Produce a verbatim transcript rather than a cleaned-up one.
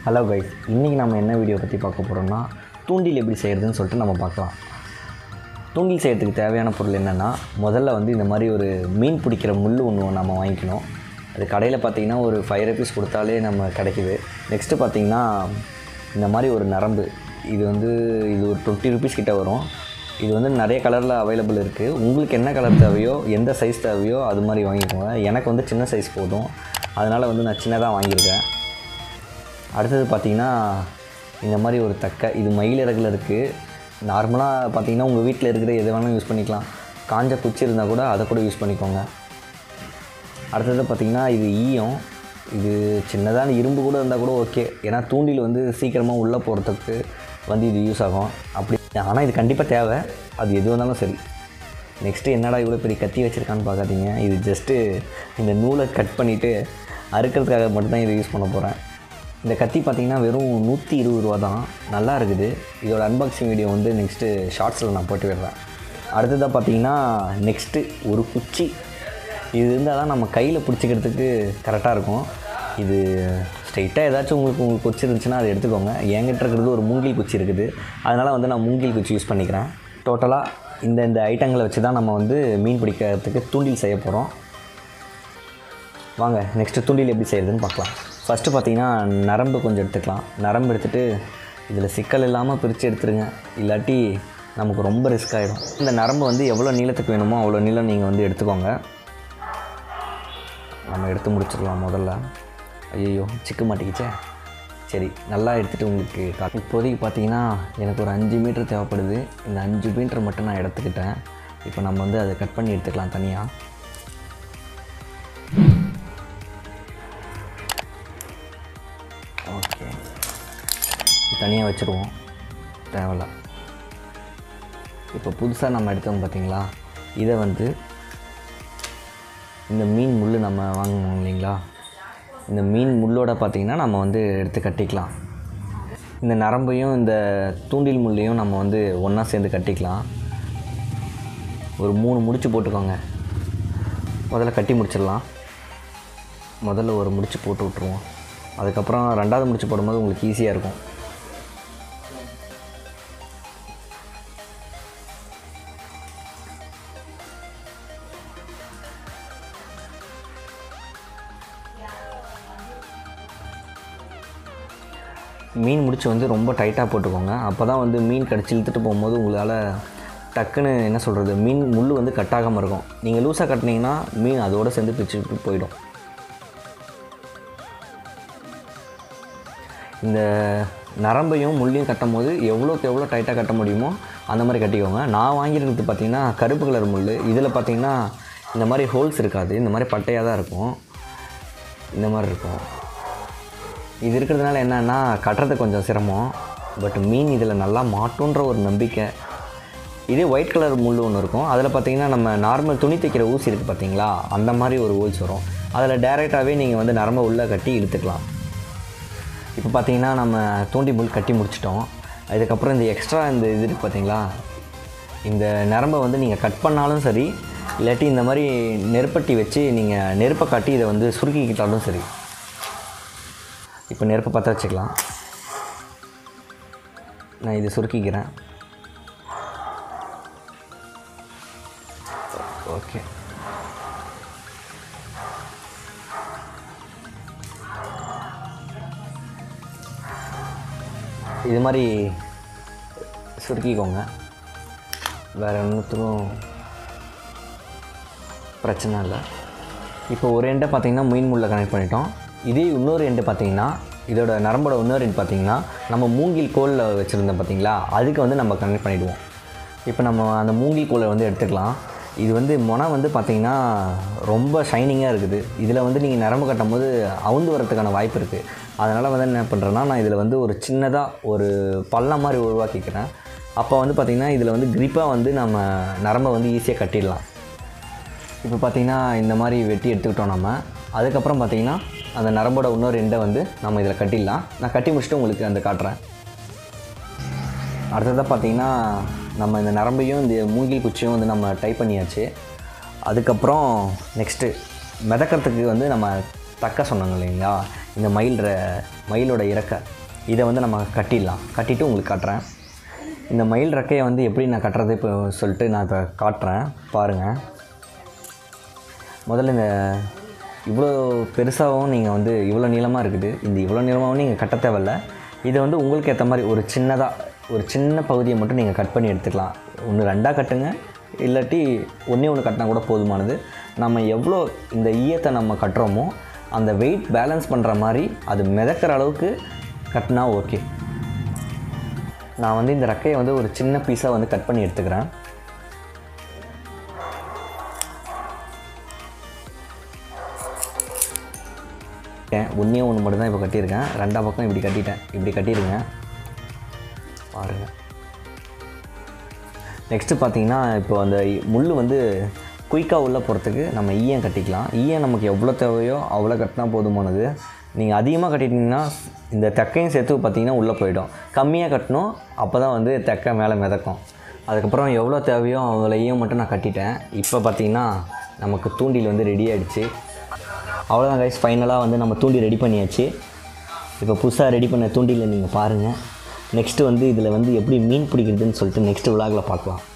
Hello guys, இன்றைக்கி நம்ம என்ன வீடியோ பற்றி பார்க்க போகிறோம்னா தூண்டில் எப்படி செய்கிறதுன்னு சொல்லிட்டு நம்ம பார்க்கலாம். தூண்டில் செய்கிறதுக்கு தேவையான பொருள் என்னென்னா, முதல்ல வந்து இந்த மாதிரி ஒரு மீன் பிடிக்கிற முள் ஒன்று நம்ம வாங்கிக்கணும். அது கடையில் பார்த்திங்கன்னா ஒரு ஃபைவ் ருபீஸ் கொடுத்தாலே நம்ம கிடைக்குது. நெக்ஸ்ட்டு பார்த்திங்கன்னா இந்த மாதிரி ஒரு நரம்பு, இது வந்து இது ஒரு டுவெண்ட்டி ருபீஸ் கிட்டே வரும். இது வந்து நிறைய கலரில் அவைலபிள் இருக்குது. உங்களுக்கு என்ன கலர் தேவையோ, எந்த சைஸ் தேவையோ அது மாதிரி வாங்கிக்கோங்க. எனக்கு வந்து சின்ன சைஸ் போதும், அதனால் வந்து நான் சின்னதாக வாங்கியிருக்கேன். அடுத்தது பார்த்திங்கன்னா இந்த மாதிரி ஒரு தக்கை, இது மயில் இறகுல இருக்குது. நார்மலாக பார்த்திங்கன்னா உங்கள் வீட்டில் இருக்கிற எது வேணாலும் யூஸ் பண்ணிக்கலாம். காஞ்ச குச்சி இருந்தால் கூட அதை கூட யூஸ் பண்ணிக்கோங்க. அடுத்தது பார்த்திங்கன்னா இது ஈயம், இது சின்னதாக இரும்பு கூட இருந்தால் கூட ஓகே. ஏன்னா தூண்டில் வந்து சீக்கிரமாக உள்ளே போகிறதுக்கு வந்து இது யூஸ் ஆகும் அப்படி. ஆனால் இது கண்டிப்பாக தேவை, அது எது வந்தாலும் சரி. நெக்ஸ்ட்டு என்னடா இவ்வளோ பெரிய கத்தி வச்சுருக்கான்னு பார்க்காதீங்க. இது ஜஸ்ட்டு இந்த நூலை கட் பண்ணிவிட்டு அறுக்கிறதுக்காக மட்டும்தான் இதை யூஸ் பண்ண போகிறேன். இந்த கத்தி பார்த்திங்கன்னா வெறும் நூற்றி இருபது ரூபா தான், நல்லா இருக்குது. இதோட அன்பாக்சிங் வீடியோ வந்து நெக்ஸ்ட்டு ஷார்ட்ஸில் நான் போட்டு விடுறேன். அடுத்ததாக பார்த்திங்கன்னா நெக்ஸ்ட்டு ஒரு குச்சி, இது இருந்தால் தான் நம்ம கையில் பிடிச்சிக்கிறதுக்கு கரெக்டாக இருக்கும். இது ஸ்ட்ரைட்டாக ஏதாச்சும் உங்களுக்கு உங்களுக்கு குச்சி இருந்துச்சுன்னா அதை எடுத்துக்கோங்க. என்கிட்ட இருக்கிறது ஒரு மூங்கில் குச்சி இருக்குது, அதனால் வந்து நான் மூங்கில் குச்சி யூஸ் பண்ணிக்கிறேன். டோட்டலாக இந்த இந்த ஐட்டங்களை வச்சு தான் நம்ம வந்து மீன் பிடிக்கிறதுக்கு தூண்டில் செய்ய போகிறோம். வாங்க நெக்ஸ்ட்டு தூண்டில் எப்படி செய்கிறதுன்னு பார்க்கலாம். ஃபஸ்ட்டு பார்த்திங்கன்னா நரம்பு கொஞ்சம் எடுத்துக்கலாம். நரம்பு எடுத்துகிட்டு இதில் சிக்கல் இல்லாமல் பிரித்து எடுத்துருங்க, இல்லாட்டி நமக்கு ரொம்ப ரிஸ்க் ஆகிடும். இந்த நரம்பு வந்து எவ்வளோ நீளத்துக்கு வேணுமோ அவ்வளோ நீளம் நீங்கள் வந்து எடுத்துக்கோங்க. நம்ம எடுத்து முடிச்சிடலாம். முதல்ல ஐயோ சிக்க மாட்டிக்கிச்சே, சரி நல்லா எடுத்துகிட்டு உங்களுக்கு காட்டு. இப்போதைக்கு பார்த்திங்கன்னா எனக்கு ஒரு அஞ்சு மீட்டர் தேவைப்படுது. இந்த அஞ்சு மீட்டர் மட்டும் நான் எடுத்துக்கிட்டேன். இப்போ நம்ம வந்து அதை கட் பண்ணி எடுத்துக்கலாம் தனியாக. ஓகே, தனியாக வச்சுருவோம், தேவையில்ல. இப்போ புதுசாக நம்ம எடுத்தோம் பார்த்திங்களா, இதை வந்து இந்த மீன் முள் நம்ம வாங்கணும் இல்லைங்களா, இந்த மீன் முள்ளோட பார்த்திங்கன்னா நம்ம வந்து எடுத்து கட்டிக்கலாம். இந்த நரம்பையும் இந்த தூண்டில் முள்ளையும் நம்ம வந்து ஒன்றா சேர்ந்து கட்டிக்கலாம். ஒரு மூணு முடிச்சு போட்டுக்கோங்க. முதல்ல கட்டி முடிச்சிடலாம். முதல்ல ஒரு முடிச்சு போட்டு விட்ருவோம், அதுக்கப்புறம் ரெண்டாவது முடிச்சு போடும்போது உங்களுக்கு ஈஸியாக இருக்கும். மீன் முடிச்சு வந்து ரொம்ப டைட்டாக போட்டுக்கோங்க. அப்போ தான் வந்து மீன் கடிச்சு இழுத்துட்டு போகும்போது உங்களால் டக்குன்னு என்ன சொல்கிறது, மீன் முள் வந்து கட்டாகாமல் இருக்கும். நீங்கள் லூஸாக கட்டினீங்கன்னா மீன் அதோடு சேர்ந்து பிச்சுட்டு போயிடும். இந்த நரம்பையும் முள்ளையும் கட்டும் போது எவ்வளோக்கு எவ்வளோ டைட்டாக கட்ட முடியுமோ அந்த மாதிரி கட்டிக்கோங்க. நான் வாங்கியிருக்கிறது பார்த்திங்கன்னா கருப்பு கலர் முள். இதில் பார்த்திங்கன்னா இந்த மாதிரி ஹோல்ஸ் இருக்காது, இந்த மாதிரி பட்டையாக தான் இருக்கும். இந்த மாதிரி இருக்கும். இது இருக்கிறதுனால என்னென்னா கட்டுறது கொஞ்சம் சிரமம், பட் மீன் இதில் நல்லா மாட்டுன்ற ஒரு நம்பிக்கை. இதே ஒயிட் கலர் முள் ஒன்று இருக்கும், அதில் பார்த்திங்கன்னா நம்ம நார்மல் துணி தைக்கிற ஊசி இருக்குது பார்த்திங்களா, அந்த மாதிரி ஒரு ஹோல்ஸ் வரும். அதில் டேரெக்டாகவே நீங்கள் வந்து நரம்பை உள்ளே கட்டி இழுத்துக்கலாம். இப்போ பார்த்திங்கன்னா நம்ம தூண்டி முள் கட்டி முடிச்சிட்டோம். அதுக்கப்புறம் இந்த எக்ஸ்ட்ரா இந்த இது இருக்குது பார்த்திங்களா, இந்த நரம்பை வந்து நீங்கள் கட் பண்ணாலும் சரி, இல்லாட்டி இந்த மாதிரி நெருப்பட்டி வச்சு நீங்கள் நெருப்பை காட்டி இதை வந்து சுருக்கிக்கிட்டாலும் சரி. இப்போ நெருப்பை பற்ற வச்சுக்கலாம். நான் இதை சுருக்கிக்கிறேன். ஓகே, இது மாதிரி சுருக்கிக்கோங்க, வேறு ஒன்றுத்துக்கும் பிரச்சனை இல்லை. இப்போ ஒரு எண்டை பார்த்திங்கன்னா மீன் முள்ளை கனெக்ட் பண்ணிட்டோம். இதே இன்னொரு எண்டு பார்த்திங்கன்னா, இதோட நரம்போட இன்னொரு எண்டு பார்த்திங்கன்னா நம்ம மூங்கில் கோலில் வச்சுருந்தோம் பார்த்திங்களா, அதுக்கு வந்து நம்ம கனெக்ட் பண்ணிவிடுவோம். இப்போ நம்ம அந்த மூங்கில் கோலை வந்து எடுத்துக்கலாம். இது வந்து முனை வந்து பார்த்திங்கன்னா ரொம்ப ஷைனிங்காக இருக்குது. இதில் வந்து நீங்கள் நரம்பு கட்டும் போது அவுந்து வரத்துக்கான வாய்ப்பு இருக்குது. அதனால் வந்து என்ன பண்ணுறேன்னா, நான் இதில் வந்து ஒரு சின்னதாக ஒரு பள்ளம் மாதிரி உருவாக்கிக்கிறேன். அப்போ வந்து பார்த்திங்கன்னா இதில் வந்து க்ரிப்பாக வந்து நம்ம நரம்பை வந்து ஈஸியாக கட்டிடலாம். இப்போ பார்த்திங்கன்னா இந்த மாதிரி வெட்டி எடுத்துக்கிட்டோம் நம்ம. அதுக்கப்புறம் பார்த்திங்கன்னா அந்த நரம்போட இன்னொரு எண்டை வந்து நம்ம இதில் கட்டிடலாம். நான் கட்டி முடிச்சுட்டு உங்களுக்கு அந்த காட்டுறேன். அடுத்ததாக பார்த்திங்கன்னா நம்ம இந்த நரம்பையும் இந்த மூங்கில் குச்சியும் வந்து நம்ம டைப் பண்ணியாச்சு. அதுக்கப்புறம் நெக்ஸ்ட்டு மிதக்கிறதுக்கு வந்து நம்ம தக்க சொன்னாங்க இல்லைங்களா, இந்த மயில் மயிலோட இறக்கை இதை வந்து நம்ம கட்டிடலாம். கட்டிட்டு உங்களுக்கு காட்டுறேன். இந்த மயில் ரெக்கையை வந்து எப்படி நான் கட்டுறது இப்போ சொல்லிட்டு நான் இப்போ காட்டுறேன் பாருங்கள். முதல்ல இந்த இவ்வளோ பெருசாகவும் நீங்கள் வந்து இவ்வளோ நீளமாக இருக்குது, இந்த இவ்வளோ நீளமாகவும் நீங்கள் கட்ட தேவையில்ல. இதை வந்து உங்களுக்கு ஏற்ற மாதிரி ஒரு சின்னதாக ஒரு சின்ன பகுதியை மட்டும் நீங்கள் கட் பண்ணி எடுத்துக்கலாம். ஒன்று ரெண்டாக கட்டுங்க, இல்லாட்டி ஒன்றே ஒன்று கட்டினா கூட போதுமானது. நம்ம எவ்வளோ இந்த ஈயத்தை நம்ம கட்டுறோமோ அந்த வெயிட் பேலன்ஸ் பண்ணுற மாதிரி அது மிதக்கிற அளவுக்கு கட்டினா ஓகே. நான் வந்து இந்த ரெக்கையை வந்து ஒரு சின்ன பீஸாக வந்து கட் பண்ணி எடுத்துக்கிறேன். ஒன்றே ஒன்று மட்டும் தான் இப்போ கட்டியிருக்கேன். ரெண்டாம் பக்கம் இப்படி கட்டிட்டேன். இப்படி கட்டிடுங்க பாருங்கள். நெக்ஸ்ட்டு பார்த்தீங்கன்னா இப்போ அந்த முள் வந்து குயிக்காக உள்ளே போகிறதுக்கு நம்ம ஈயம் கட்டிக்கலாம். ஈயம் நமக்கு எவ்வளோ தேவையோ அவ்வளோ கட்டினா போதுமானது. நீங்கள் அதிகமாக கட்டிட்டிங்கன்னா இந்த தெக்கையும் சேர்த்து பார்த்திங்கன்னா உள்ளே போயிடும். கம்மியாக கட்டணும், அப்போ தான் வந்து தெக்கை மேலே மிதக்கும். அதுக்கப்புறம் எவ்வளோ தேவையோ அவ்வளோ ஈயம் மட்டும் நான் கட்டிட்டேன். இப்போ பார்த்திங்கன்னா நமக்கு தூண்டில் வந்து ரெடி ஆகிடுச்சு. அவ்வளோதான் கைஸ், ஃபைனலாக வந்து நம்ம தூண்டில் ரெடி பண்ணியாச்சு. இப்போ புதுசாக ரெடி பண்ண தூண்டில் நீங்கள் பாருங்கள். நெக்ஸ்ட்டு வந்து இதில் வந்து எப்படி மீன் பிடிக்கிறதுன்னு சொல்லிட்டு நெக்ஸ்ட்டு விலாகில் பார்க்கலாம்.